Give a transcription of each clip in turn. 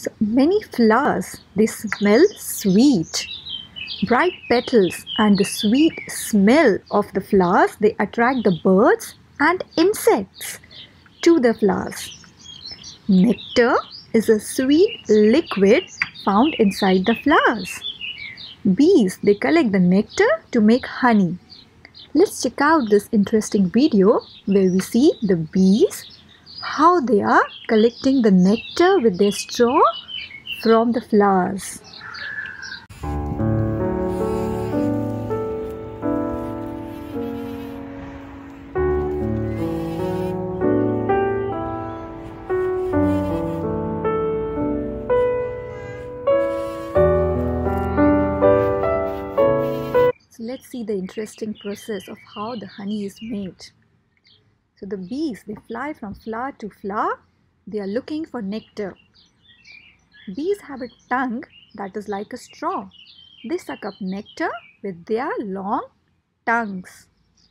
So many flowers, they smell sweet. Bright petals and the sweet smell of the flowers, they attract the birds and insects to the flowers. Nectar is a sweet liquid found inside the flowers. Bees, they collect the nectar to make honey. Let's check out this interesting video where we see the bees, how they are collecting the nectar with their straw from the flowers. So let's see the interesting process of how the honey is made. So the bees, they fly from flower to flower. They are looking for nectar. Bees have a tongue that is like a straw. They suck up nectar with their long tongues.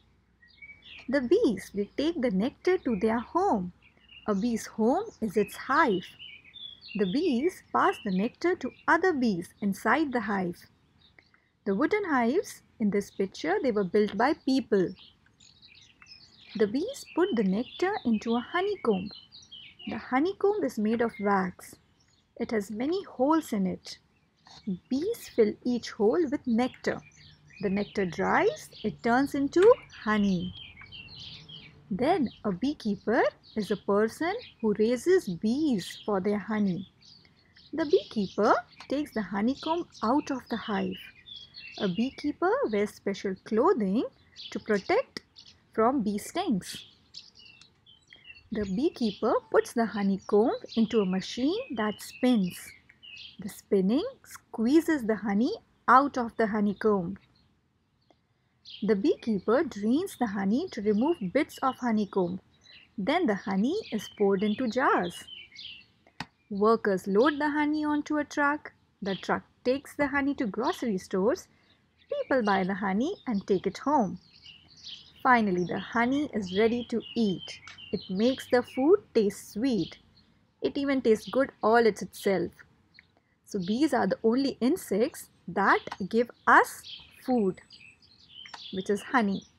The bees, they take the nectar to their home. A bee's home is its hive. The bees pass the nectar to other bees inside the hive. The wooden hives in this picture, they were built by people. The bees put the nectar into a honeycomb. The honeycomb is made of wax. It has many holes in it. Bees fill each hole with nectar. The nectar dries, it turns into honey. Then a beekeeper is a person who raises bees for their honey. The beekeeper takes the honeycomb out of the hive. A beekeeper wears special clothing to protect from bee stings. The beekeeper puts the honeycomb into a machine that spins. The spinning squeezes the honey out of the honeycomb. The beekeeper drains the honey to remove bits of honeycomb. Then the honey is poured into jars. Workers load the honey onto a truck. The truck takes the honey to grocery stores. People buy the honey and take it home. Finally, the honey is ready to eat. It makes the food taste sweet. It even tastes good all itself. So bees are the only insects that give us food, which is honey.